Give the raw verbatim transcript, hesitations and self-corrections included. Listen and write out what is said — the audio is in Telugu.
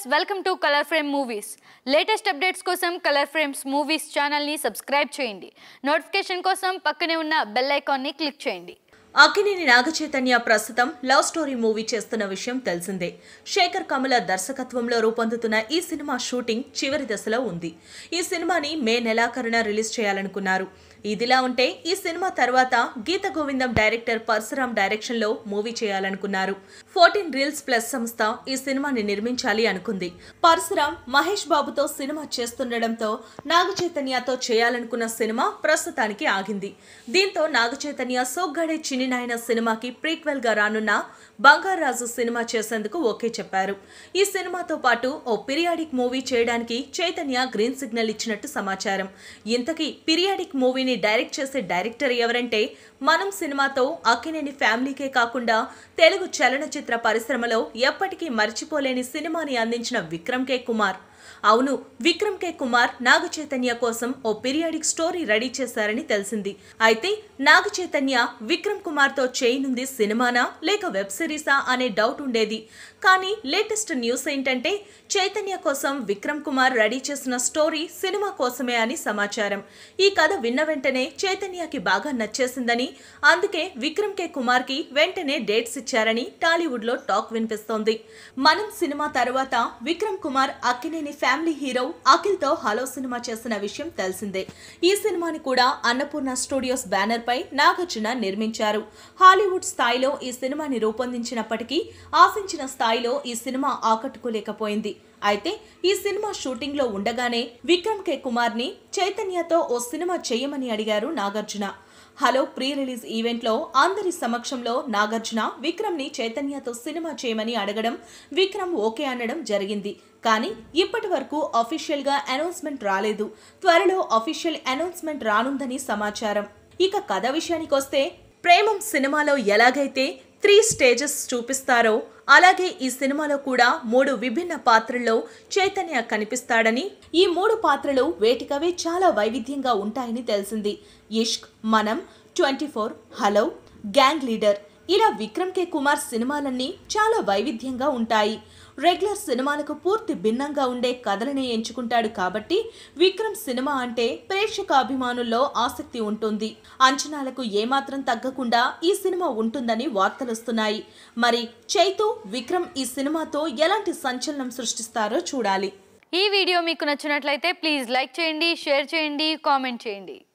Welcome to colour frame movies. Latest updates కోసం కలర్ ఫ్రేమ్స్ మూవీస్ ఛానల్ని సబ్స్క్రైబ్ చేయండి. నోటిఫికేషన్ కోసం పక్కనే ఉన్న బెల్ ఐకాన్ని క్లిక్ చేయండి. అక్కినేని నాగ చైతన్య ప్రస్తుతం లవ్ స్టోరీ మూవీ చేస్తున్న విషయం తెలిసిందే. శేఖర్ కమల దర్శకత్వంలో రూపొందుతున్న ఈ సినిమా షూటింగ్ చివరి దశలో ఉంది. ఈ సినిమాని మే నెలాఖరున రిలీజ్ చేయాలనుకున్నారు. ఇదిలా ఉంటే ఈ సినిమా తర్వాత గీత గోవిందం డైరెక్టర్ పరశురాం డైరెక్షన్ లో మూవీ చేయాలనుకున్నారు. ఫోర్టీన్ రీల్స్ ప్లస్ సంస్థ ఈ సినిమాని నిర్మించాలి అనుకుంది. పరశురాం మహేష్ బాబుతో సినిమా చేస్తుండటంతో నాగ చైతన్యతో చేయాలనుకున్న సినిమా ప్రస్తుతానికి ఆగింది. దీంతో నాగ చైతన్య సోగ్గాడే చిన్ని నాయన సినిమాకి ప్రీక్వెల్ గా రానున్న బంగారాజు సినిమా చేసేందుకు ఓకే చెప్పారు. ఈ సినిమాతో పాటు ఓ పీరియాడిక్ మూవీ చేయడానికి చైతన్య గ్రీన్ సిగ్నల్ ఇచ్చినట్టు సమాచారం. ఇంతకీ పీరియాడిక్ మూవీని డైరెక్ట్ చేసే డైరెక్టర్ ఎవరంటే మనం సినిమాతో అక్కినేని ఫ్యామిలీకే కాకుండా తెలుగు చలనచిత్ర పరిశ్రమలో ఎప్పటికీ మర్చిపోలేని సినిమాని అందించిన విక్రమ్ కే కుమార్. అవును, విక్రమ్ కే కుమార్ నాగ చైతన్య కోసం ఓ పీరియాడిక్ స్టోరీ రెడీ చేశారని తెలిసింది. అయితే నాగ చైతన్య విక్రమ్ కుమార్ తో చేయనుంది సినిమానా లేక వెబ్ సిరీసా అనే డౌట్ ఉండేది. కానీ లేటెస్ట్ న్యూస్ ఏంటంటే చైతన్య కోసం విక్రమ్ కుమార్ రెడీ చేసిన స్టోరీ సినిమా కోసమే అని సమాచారం. ఈ కథ విన్న వెంటనే చైతన్యకి బాగా నచ్చేసిందని, అందుకే విక్రమ్ కే కుమార్ కి వెంటనే డేట్స్ ఇచ్చారని టాలీవుడ్ లో టాక్ వినిపిస్తోంది. మనం సినిమా తర్వాత విక్రమ్ కుమార్ అక్కినేని ఫ్యామిలీ హీరో అఖిల్ తో హలో సినిమా చేసిన విషయం తెలిసిందే. ఈ సినిమాని కూడా అన్నపూర్ణ స్టూడియోస్ బ్యానర్ పై నాగార్జున నిర్మించారు. హాలీవుడ్ స్థాయిలో ఈ సినిమాని రూపొందించినప్పటికీ ఆశించిన స్థాయిలో ఈ సినిమా ఆకట్టుకోలేకపోయింది. అయితే ఈ సినిమా షూటింగ్ లో ఉండగానే విక్రమ్ కే కుమార్ ని చైతన్యతో ఓ సినిమా చేయమని అడిగారు Nagarjuna. Hello pre release event లో అందరి సమక్షంలో నాగార్జున విక్రమ్ ని చైతన్యతో సినిమా చేయమని అడగడం, విక్రమ్ ఓకే అనడం జరిగింది. కానీ ఇప్పటి వరకు అఫీషియల్ గా అనౌన్స్మెంట్ రాలేదు. త్వరలో అఫీషియల్ అనౌన్స్మెంట్ రానుందని సమాచారం. ఇక కథ విషయానికి వస్తే, ప్రేమం సినిమాలో ఎలాగైతే త్రీ స్టేజెస్ చూపిస్తారో అలాగే ఈ సినిమాలో కూడా మూడు విభిన్న పాత్రల్లో చైతన్య కనిపిస్తాడని, ఈ మూడు పాత్రలు వేటికవే చాలా వైవిధ్యంగా ఉంటాయని తెలిసింది. Ishq, Manam, twenty four, Hello, gang leader ఇలా విక్రమ్ కే కుమార్ సినిమాలన్నీ చాలా వైవిధ్యంగా ఉంటాయి. రెగ్యులర్ సినిమాలకు పూర్తి భిన్నంగా ఉండే కథలనే ఎంచుకుంటాడు కాబట్టి విక్రమ్ సినిమా అంటే ప్రేక్షక అభిమానుల్లో ఆసక్తి ఉంటుంది. అంచనాలకు ఏమాత్రం తగ్గకుండా ఈ సినిమా ఉంటుందని వార్తలొస్తున్నాయి. మరి చైతు, విక్రమ్ ఈ సినిమాతో ఎలాంటి సంచలనం సృష్టిస్తారో చూడాలి. ఈ వీడియో మీకు నచ్చినట్లయితే ప్లీజ్ లైక్ చేయండి, షేర్ చేయండి, కామెంట్ చేయండి.